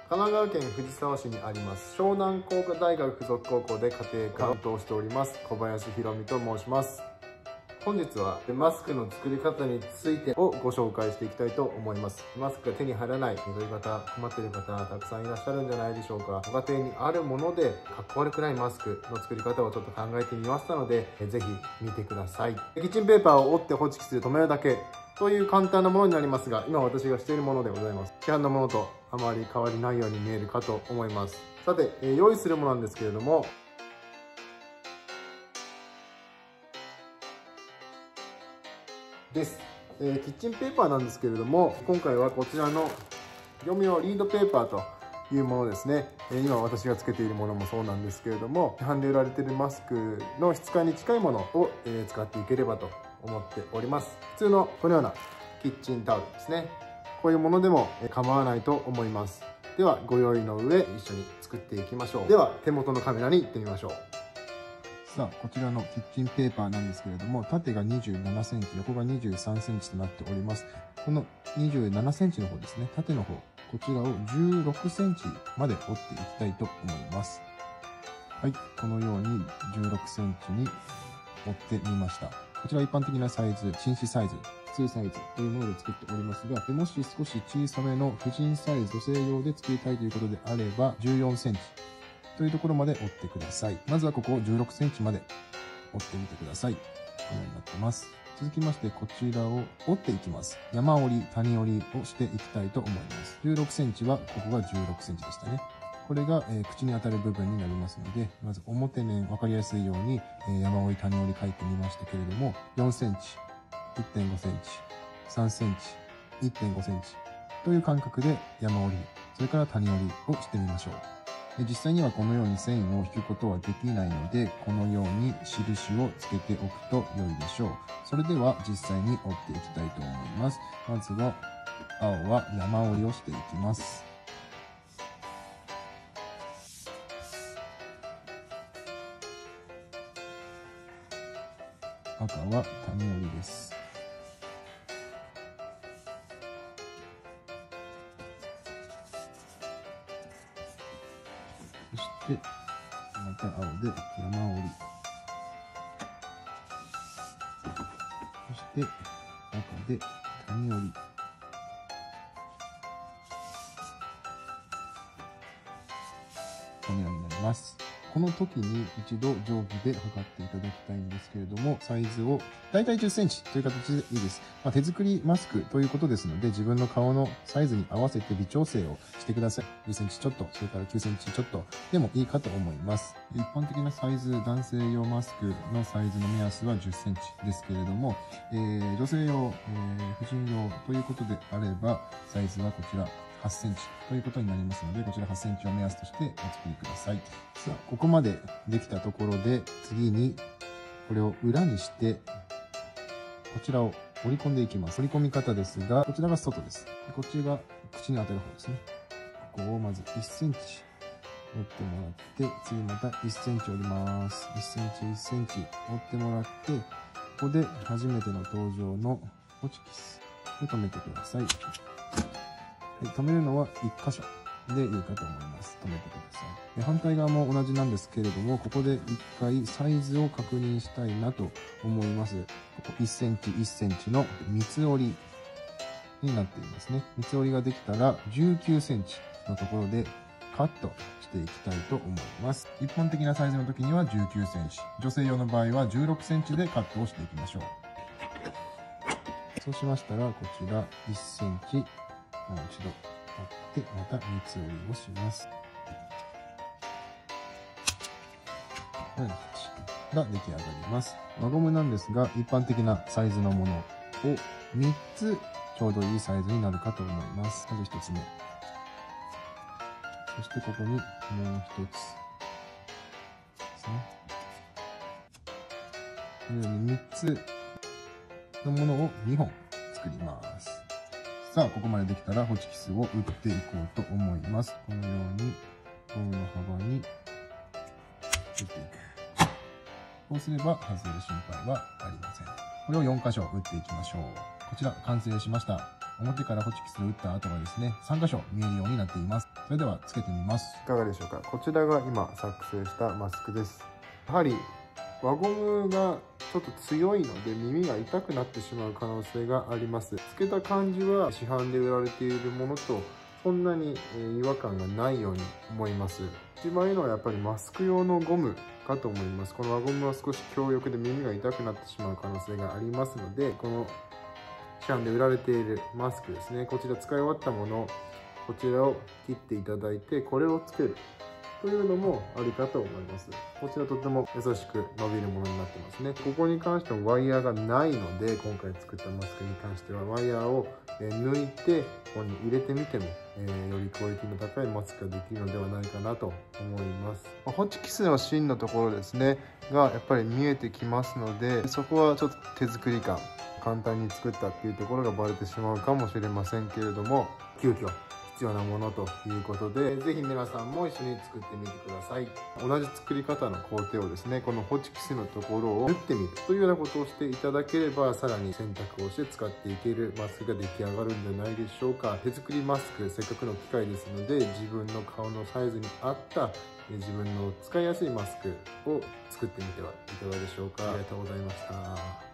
神奈川県藤沢市にあります湘南工科大学附属高校で家庭科を担当しております小林博美と申します。本日はマスクの作り方についてをご紹介していきたいと思います。マスクが手に入らないという方、困っている方たくさんいらっしゃるんじゃないでしょうか。ご家庭にあるものでかっこ悪くないマスクの作り方をちょっと考えてみましたので、ぜひ見てください。キッチンペーパーを折ってホチキスで留めるだけという簡単なものになりますが、今私がしているものでございます。市販のものとあまり変わりないように見えるかと思います。さて、用意するものなんですけれども、です。キッチンペーパーなんですけれども、今回はこちらの業務用リードペーパーというものですね。今私がつけているものもそうなんですけれども、市販で売られているマスクの質感に近いものを使っていければと思っております。普通のこのようなキッチンタオルですね。こういうものでも構わないと思います。ではご用意の上、一緒に作っていきましょう。では手元のカメラに行ってみましょう。さあ、こちらのキッチンペーパーなんですけれども、縦が27センチ、横が23センチとなっております。この27センチの方ですね、縦の方、こちらを16センチまで折っていきたいと思います。はい、このように16センチに折ってみました。こちら一般的なサイズ、紳士サイズ、普通サイズというもので作っておりますが、もし少し小さめの婦人サイズ、女性用で作りたいということであれば、14センチ。というところまで折ってください。まずはここを16センチまで折ってみてください。このようになってます。続きましてこちらを折っていきます。山折り、谷折りをしていきたいと思います。16センチはここが16センチでしたね。これが、口に当たる部分になりますので、まず表面分かりやすいように、山折り、谷折り書いてみましたけれども、4センチ、1.5 センチ、3センチ、1.5 センチという感覚で山折り、それから谷折りをしてみましょう。実際にはこのように線を引くことはできないので、このように印をつけておくと良いでしょう。それでは実際に折っていきたいと思います。まずは青は山折りをしていきます。赤は谷折りです。そしてまた青で山折り、そして赤で谷折り、このようになります。この時に一度定規で測っていただきたいんですけれども、サイズをだいたい10センチという形でいいです。手作りマスクということですので、自分の顔のサイズに合わせて微調整をしてください。10センチちょっと、それから9センチちょっとでもいいかと思います。一般的なサイズ、男性用マスクのサイズの目安は10センチですけれども、女性用、婦人用ということであれば、サイズはこちら8センチということになりますので、こちら8センチを目安としてお作りください。さあ、ここまでできたところで、次にこれを裏にして、こちらを折り込んでいきます。折り込み方ですが、こちらが外です。こっちが口に当たる方ですね。ここをまず1センチ折ってもらって、次また1センチ折ります。1センチ1センチ折ってもらって、ここで初めての登場のホチキスで留めてください。留めるのは1箇所でいいかと思います。留めてください。反対側も同じなんですけれども、ここで1回サイズを確認したいなと思います。ここ1センチ1センチの三つ折りになっていますね。三つ折りができたら19センチのところでカットしていきたいと思います。一般的なサイズの時には19センチ、女性用の場合は16センチでカットをしていきましょう。そうしましたら、こちら1センチもう一度折って、また三つ折りをします。このような形が出来上がります。輪ゴムなんですが、一般的なサイズのものを3つちょうどいいサイズになるかと思います。まず1つ目。そしてここにもう1つですね。このように3つのものを2本作ります。さあ、ここまでできたらホチキスを打っていこうと思います。このようにゴムの幅に打っていく。こうすれば外れる心配はありません。これを4箇所打っていきましょう。こちら完成しました。 表からホチキスで打った跡がですね、3箇所見えるようになっています。それではつけてみます。いかがでしょうか。こちらが今作成したマスクです。やはり輪ゴムがちょっと強いので耳が痛くなってしまう可能性があります。つけた感じは市販で売られているものとそんなに違和感がないように思います。一番いいのはやっぱりマスク用のゴムかと思います。この輪ゴムは少し強力で耳が痛くなってしまう可能性がありますので、この市販で売られているマスクですね、こちら使い終わったもの、こちらを切っていただいてこれをつけるというのもありかと思います。こちらとても優しく伸びるものになってますね。ここに関してもワイヤーがないので、今回作ったマスクに関してはワイヤーを抜いてここに入れてみても、よりクオリティの高いマスクができるのではないかなと思います。ホチキスの芯のところですねがやっぱり見えてきますので、そこはちょっと手作り感、簡単に作ったっていうところがバレてしまうかもしれませんけれども、急遽必要なものということで、ぜひ皆さんも一緒に作ってみてください。同じ作り方の工程をですね、このホチキスのところを縫ってみるというようなことをしていただければ、さらに選択をして使っていけるマスクが出来上がるんじゃないでしょうか。手作りマスク、せっかくの機会ですので、自分の顔のサイズに合った自分の使いやすいマスクを作ってみてはいかがでしょうか。ありがとうございました。